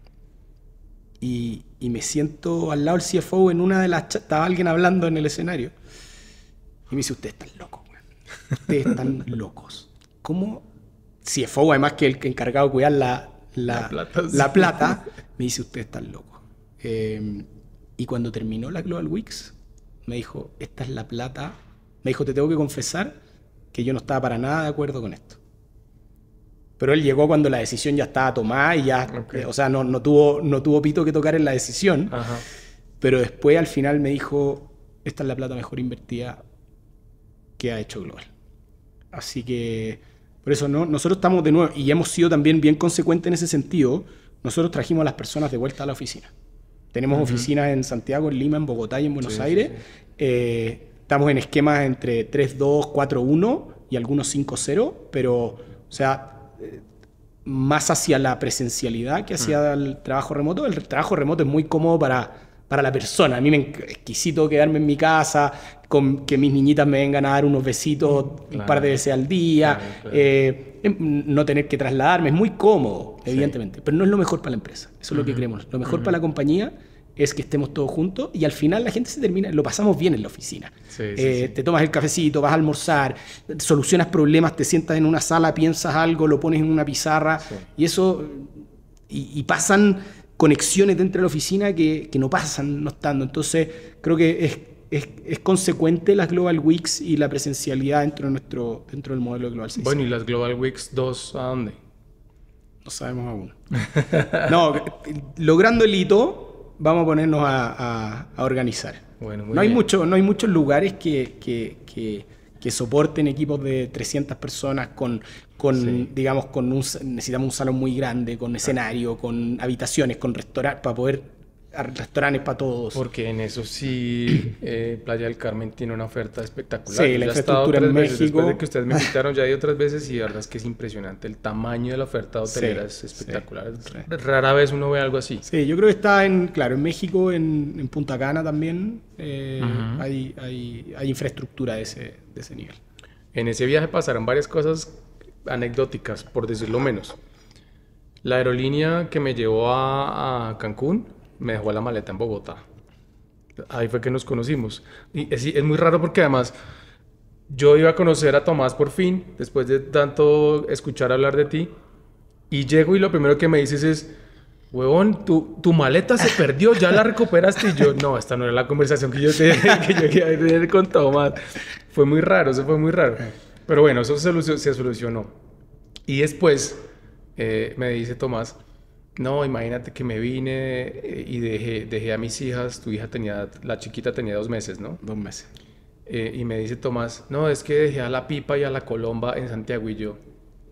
Y, y me siento al lado del C F O en una de las... Ch- estaba alguien hablando en el escenario. Y me dice, ustedes están locos, güey. Ustedes están locos. ¿Cómo? C F O, además que el encargado de cuidar la, la, la, plata, la sí. plata, me dice, ustedes están locos. Eh, y cuando terminó la Global Weeks, me dijo, esta es la plata. Me dijo, te tengo que confesar que yo no estaba para nada de acuerdo con esto. Pero él llegó cuando la decisión ya estaba tomada y ya, okay. eh, o sea, no, no, tuvo, no tuvo pito que tocar en la decisión. Ajá. Pero después al final me dijo, esta es la plata mejor invertida que ha hecho Global. Así que Por eso no, nosotros estamos de nuevo, y hemos sido también bien consecuentes en ese sentido, nosotros trajimos a las personas de vuelta a la oficina. Tenemos uh-huh. oficinas en Santiago, en Lima, en Bogotá y en Buenos sí, Aires. Sí, sí. Eh, estamos en esquemas entre tres dos, cuatro uno y algunos cinco cero, pero, o sea, eh, más hacia la presencialidad que hacia uh-huh. el trabajo remoto. El trabajo remoto es muy cómodo para, para la persona. A mí me es exquisito quedarme en mi casa, con que mis niñitas me vengan a dar unos besitos claro. un par de veces al día, claro, claro. Eh, no tener que trasladarme. Es muy cómodo, evidentemente, sí. pero no es lo mejor para la empresa. Eso es uh-huh. lo que creemos. Lo mejor uh-huh. para la compañía es que estemos todos juntos y al final la gente se termina, lo pasamos bien en la oficina. Sí, sí, eh, sí. Te tomas el cafecito, vas a almorzar, solucionas problemas, te sientas en una sala, piensas algo, lo pones en una pizarra sí. y eso, y, y pasan conexiones dentro de la oficina que, que no pasan no estando. Entonces creo que es, es, es consecuente las Global Weeks y la presencialidad dentro de nuestro, dentro del modelo de Global seis. Bueno, ¿y las Global Weeks dos a dónde? No sabemos aún. No, logrando el hito, vamos a ponernos a, a, a organizar. Bueno, muy no, hay bien. Mucho, no hay muchos lugares que, que, que, que soporten equipos de trescientas personas con, con sí. digamos, con un, necesitamos un salón muy grande, con escenario, con habitaciones, con restaurantes, para poder restaurantes para todos. Porque en eso sí, eh, Playa del Carmen tiene una oferta espectacular. Sí, la infraestructura en México. Después de que ustedes me invitaron, ya he ido otras veces y la verdad es que es impresionante. El tamaño de la oferta hotelera sí, es espectacular. Sí, sí. Rara vez uno ve algo así. Sí, yo creo que está en, claro, en México, en, en Punta Cana también, eh, uh-huh. hay, hay, hay infraestructura de ese, de ese nivel. En ese viaje pasaron varias cosas anecdóticas, por decirlo menos. La aerolínea que me llevó a, a Cancún me dejó la maleta en Bogotá. Ahí fue que nos conocimos. Y es, es muy raro porque además yo iba a conocer a Tomás por fin, después de tanto escuchar hablar de ti, y llego y lo primero que me dices es, huevón, tu, tu maleta se perdió, ya la recuperaste. Y yo, no, esta no era la conversación que yo, te, que yo quería tener con Tomás. Fue muy raro, eso fue muy raro. Pero bueno, eso se, se solucionó. Y después eh, me dice Tomás, no, imagínate que me vine y dejé, dejé a mis hijas. Tu hija tenía, la chiquita tenía dos meses, ¿no? Dos meses. Eh, y me dice Tomás, no, es que dejé a la Pipa y a la Colomba en Santiago. Y yo,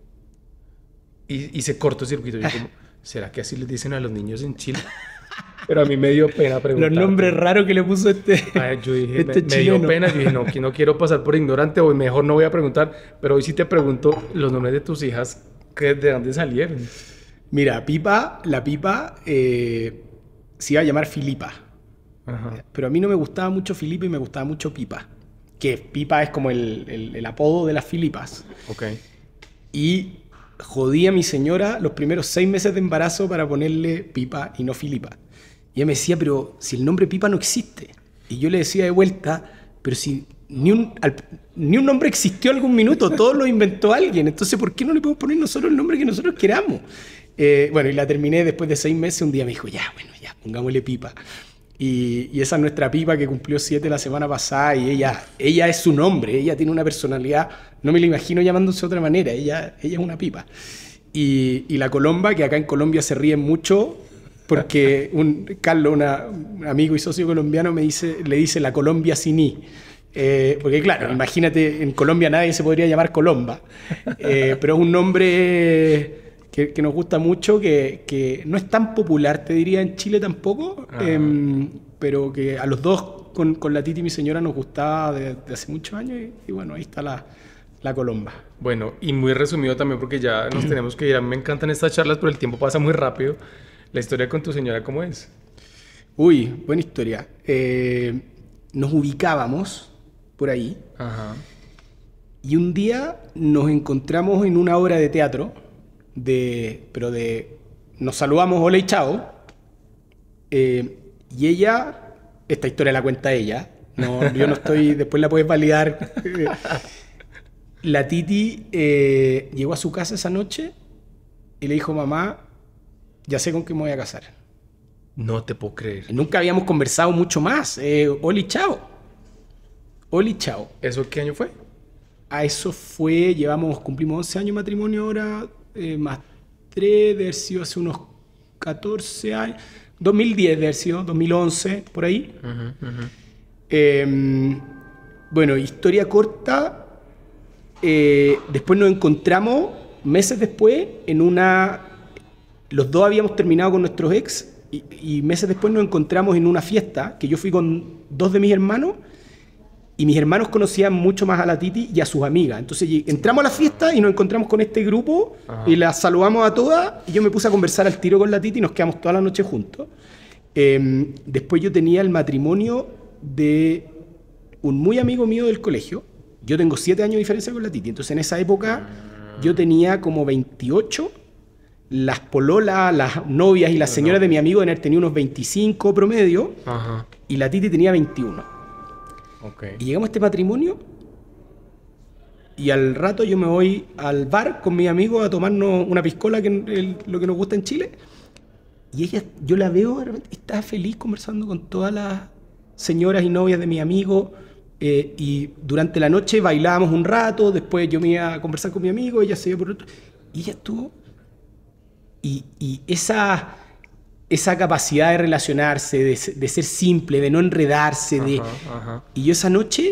y, y se cortó el circuito. Yo como, ¿será que así les dicen a los niños en Chile? Pero a mí me dio pena preguntar. Los nombres raros que le puso este. Ay, yo dije, este me, me dio pena. Yo dije, no, que no quiero pasar por ignorante, o mejor no voy a preguntar. Pero hoy sí te pregunto los nombres de tus hijas, ¿de dónde salieron? Mira, Pipa, la Pipa eh, se iba a llamar Filipa. Ajá. Pero a mí no me gustaba mucho Filipa y me gustaba mucho Pipa. Que Pipa es como el, el, el apodo de las Filipas. Ok. Y jodí a mi señora los primeros seis meses de embarazo para ponerle Pipa y no Filipa. Y ella me decía, pero si el nombre Pipa no existe. Y yo le decía de vuelta, pero si ni un, al, ni un nombre existió algún minuto, todo lo inventó alguien. Entonces, ¿por qué no le podemos poner nosotros el nombre que nosotros queramos? Eh, bueno, y la terminé después de seis meses. Un día me dijo, ya, bueno, ya, pongámosle Pipa. Y, y esa es nuestra Pipa que cumplió siete la semana pasada. Y ella, ella es su nombre, ella tiene una personalidad, no me la imagino llamándose de otra manera. Ella, ella es una Pipa. Y, y la Colomba, que acá en Colombia se ríen mucho, porque un, Carlos, una, un amigo y socio colombiano, me dice, le dice la Colombia Siní. Eh, porque claro, imagínate, en Colombia nadie se podría llamar Colomba. Eh, pero es un nombre que, que nos gusta mucho, que, que no es tan popular, te diría, en Chile tampoco, eh, pero que a los dos, con, con la Titi, mi señora, nos gustaba de, de hace muchos años, y, y bueno, ahí está la, la Colomba. Bueno, y muy resumido también, porque ya nos tenemos que ir. A mí me encantan estas charlas, pero el tiempo pasa muy rápido. ¿La historia con tu señora cómo es? Uy, buena historia. Eh, nos ubicábamos por ahí. Ajá. Y un día nos encontramos en una obra de teatro, de, pero de... Nos saludamos, hola y chao. Eh, y ella... Esta historia la cuenta ella. No, yo no estoy... Después la puedes validar. La Titi eh, llegó a su casa esa noche y le dijo, mamá, ya sé con qué me voy a casar. No te puedo creer. Nunca habíamos conversado mucho más. Eh, hola y chao. Hola y chao. ¿Eso qué año fue? A eso fue, llevamos, cumplimos once años de matrimonio ahora, eh, más tres, de haber sido hace unos catorce años, dos mil diez de haber sido, dos mil once, por ahí. Uh-huh, uh-huh. Eh, bueno, historia corta, eh, después nos encontramos, meses después, en una... Los dos habíamos terminado con nuestros ex y, y meses después nos encontramos en una fiesta que yo fui con dos de mis hermanos y mis hermanos conocían mucho más a la Titi y a sus amigas. Entonces entramos a la fiesta y nos encontramos con este grupo. Ajá. Y las saludamos a todas y yo me puse a conversar al tiro con la Titi y nos quedamos toda la noche juntos. Eh, después yo tenía el matrimonio de un muy amigo mío del colegio. Yo tengo siete años de diferencia con la Titi. Entonces en esa época yo tenía como veintiocho. Las pololas, las novias y las señoras no. de mi amigo deben haber tenido unos veinticinco promedio. Ajá. Y la Titi tenía veintiuno. Okay. Y llegamos a este matrimonio y al rato yo me voy al bar con mi amigo a tomarnos una piscola, que es lo que nos gusta en Chile. Y ella, yo la veo, de repente, está feliz conversando con todas las señoras y novias de mi amigo. Eh, y durante la noche bailábamos un rato, después yo me iba a conversar con mi amigo, ella se iba por otro. Y ella estuvo... Y, y esa, esa capacidad de relacionarse, de, de ser simple, de no enredarse. Ajá, de... Ajá. Y yo esa noche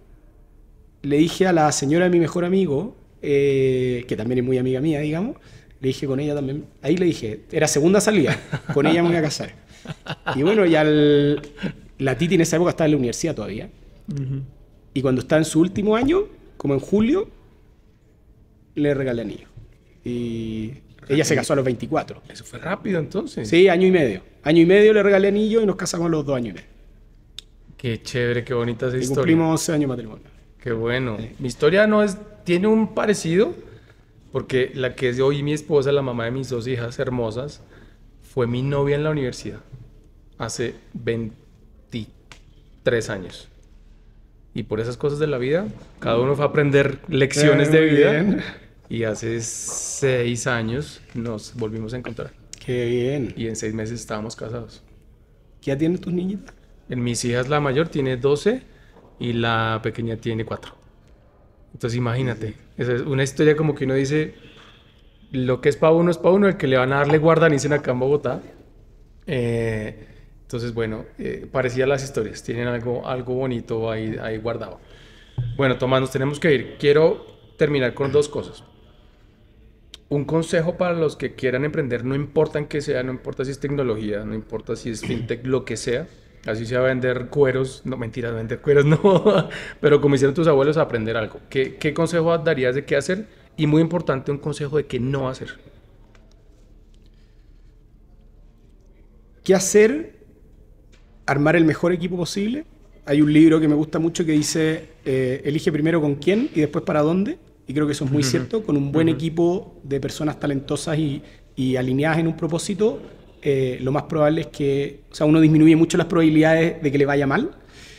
le dije a la señora de mi mejor amigo, eh, que también es muy amiga mía, digamos, le dije con ella también, ahí le dije, era segunda salida, con ella me voy a casar. Y bueno, ya el, la Titi en esa época estaba en la universidad todavía. Uh-huh. Y cuando estaba en su último año, como en julio, le regalé anillo. Y... Ella se casó a los veinticuatro. Eso fue rápido entonces. Sí, año y medio. Año y medio le regalé anillo y nos casamos a los dos años y medio. Qué chévere, qué bonita esa y historia. Cumplimos once años de matrimonio. Qué bueno. Sí. Mi historia no es, tiene un parecido, porque la que es hoy mi esposa, la mamá de mis dos hijas hermosas, fue mi novia en la universidad hace veintitrés años. Y por esas cosas de la vida, cada uno fue a aprender lecciones de vida. Bien. Y hace seis años nos volvimos a encontrar. Qué bien. Y en seis meses estábamos casados. ¿Qué edad tienen tus niñitas? En mis hijas la mayor tiene doce y la pequeña tiene cuatro. Entonces imagínate, esa es una historia como que uno dice, lo que es para uno es para uno, el que le van a darle guardanicen acá en Bogotá. Eh, entonces bueno, eh, parecía las historias, tienen algo, algo bonito ahí, ahí guardado. Bueno, Tomás, nos tenemos que ir. Quiero terminar con dos cosas. Un consejo para los que quieran emprender, no importa en qué sea, no importa si es tecnología, no importa si es fintech, lo que sea, así sea vender cueros, no, mentira, vender cueros no, pero como hicieron tus abuelos, aprender algo. ¿Qué, qué consejo darías de qué hacer? Y muy importante, un consejo de qué no hacer. ¿Qué hacer? Armar el mejor equipo posible. Hay un libro que me gusta mucho que dice, eh, elige primero con quién y después para dónde. Y creo que eso es muy uh-huh. cierto. Con un buen uh-huh. equipo de personas talentosas y, y alineadas en un propósito, eh, lo más probable es que... O sea, uno disminuye mucho las probabilidades de que le vaya mal.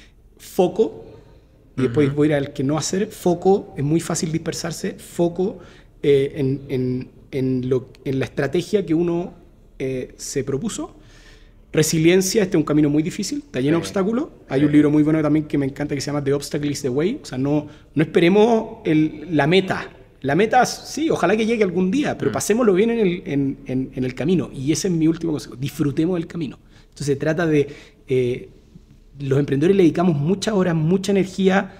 Foco. Y uh-huh. después voy a ir al que no hacer. Foco. Es muy fácil dispersarse. Foco eh, en, en, en, lo, en la estrategia que uno eh, se propuso. Resiliencia, este es un camino muy difícil, está lleno sí. de obstáculos. Hay sí. un libro muy bueno también que me encanta que se llama The Obstacle is the Way. O sea, no, no esperemos el, la meta. La meta, sí, ojalá que llegue algún día, pero mm. pasémoslo bien en el, en, en, en el camino. Y ese es mi último consejo, disfrutemos del camino. Entonces se trata de... Eh, los emprendedores le dedicamos muchas horas, mucha energía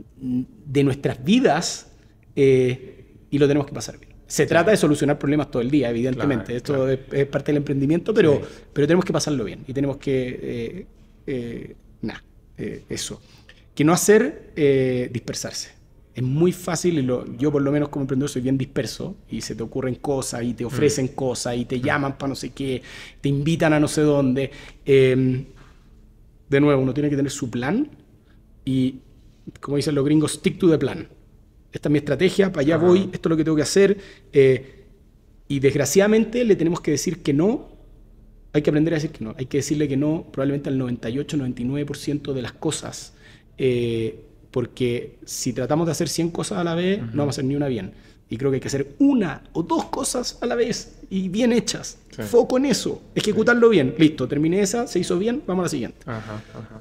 de nuestras vidas eh, y lo tenemos que pasar bien. Se sí. trata de solucionar problemas todo el día, evidentemente. Claro, Esto claro. Es, es parte del emprendimiento, pero, sí. pero tenemos que pasarlo bien. Y tenemos que... Eh, eh, nada, eh, eso. Que no hacer, eh, dispersarse. Es muy fácil, y lo, yo por lo menos como emprendedor soy bien disperso, y se te ocurren cosas, y te ofrecen mm. cosas, y te mm. llaman para no sé qué, te invitan a no sé dónde. Eh, de nuevo, uno tiene que tener su plan, y como dicen los gringos, stick to the plan. Esta es mi estrategia, para allá Ajá. voy, esto es lo que tengo que hacer. Eh, y desgraciadamente le tenemos que decir que no. Hay que aprender a decir que no. Hay que decirle que no probablemente al noventa y ocho, noventa y nueve por ciento de las cosas. Eh, porque si tratamos de hacer cien cosas a la vez, uh-huh. no vamos a hacer ni una bien. Y creo que hay que hacer una o dos cosas a la vez y bien hechas. Sí. Foco en eso, ejecutarlo sí. bien. Listo, terminé esa, se hizo bien, vamos a la siguiente. Ajá, ajá.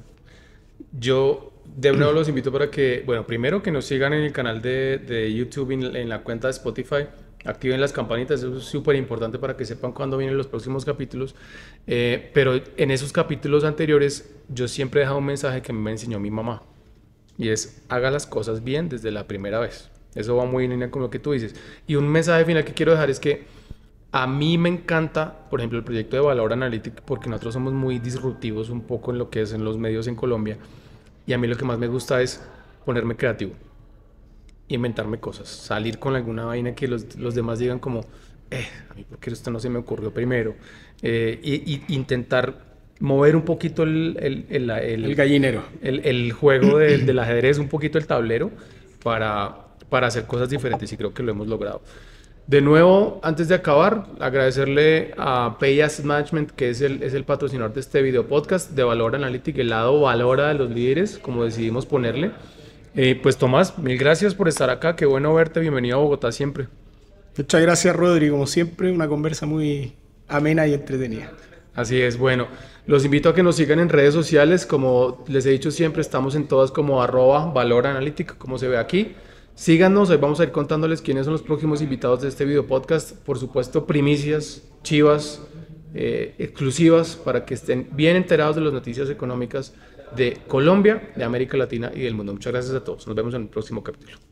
Yo... De nuevo los invito para que, bueno, primero que nos sigan en el canal de, de YouTube, en, en la cuenta de Spotify, activen las campanitas, eso es súper importante para que sepan cuándo vienen los próximos capítulos. Eh, pero en esos capítulos anteriores yo siempre he dejado un mensaje que me enseñó mi mamá, y es, haga las cosas bien desde la primera vez. Eso va muy en línea con lo que tú dices. Y un mensaje final que quiero dejar es que a mí me encanta, por ejemplo, el proyecto de Valor Analytics, porque nosotros somos muy disruptivos un poco en lo que es en los medios en Colombia. Y a mí lo que más me gusta es ponerme creativo, inventarme cosas, salir con alguna vaina que los, los demás digan como, eh, a mí porque esto no se me ocurrió primero. Eh, y, y intentar mover un poquito el, el, el, el, el gallinero. El, el juego de, del ajedrez, un poquito el tablero, para, para hacer cosas diferentes y creo que lo hemos logrado. De nuevo, antes de acabar, agradecerle a Pay Asset Management, que es el, es el patrocinador de este video podcast de Valor Analytics, el lado valora de los líderes, como decidimos ponerle. Eh, pues Tomás, mil gracias por estar acá, qué bueno verte, bienvenido a Bogotá siempre. Muchas gracias, Rodri, como siempre, una conversa muy amena y entretenida. Así es, bueno, los invito a que nos sigan en redes sociales, como les he dicho siempre, estamos en todas como arroba Valor Analytics, como se ve aquí. Síganos, ahí vamos a ir contándoles quiénes son los próximos invitados de este video podcast. Por supuesto, primicias, chivas, eh, exclusivas, para que estén bien enterados de las noticias económicas de Colombia, de América Latina y del mundo. Muchas gracias a todos. Nos vemos en el próximo capítulo.